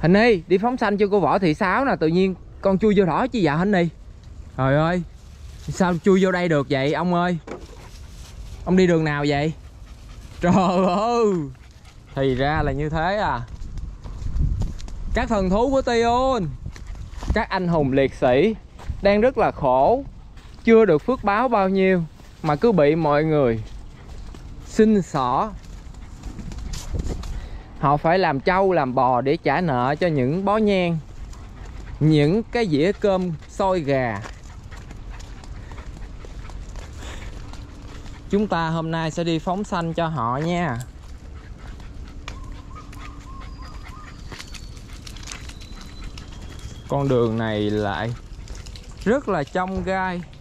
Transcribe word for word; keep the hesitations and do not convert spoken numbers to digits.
Hình Nhi đi phóng sanh cho cô Võ Thị Sáu nè, tự nhiên con chui vô đó chứ dạ Hình Nhi. Trời ơi, sao chui vô đây được vậy ông ơi? Ông đi đường nào vậy? Trời ơi, thì ra là như thế à. Các thần thú của Tây-un, các anh hùng liệt sĩ đang rất là khổ, chưa được phước báo bao nhiêu mà cứ bị mọi người xin xỏ. Họ phải làm trâu làm bò để trả nợ cho những bó nhang, những cái dĩa cơm xôi gà. Chúng ta hôm nay sẽ đi phóng sanh cho họ nha. Con đường này lại rất là chông gai.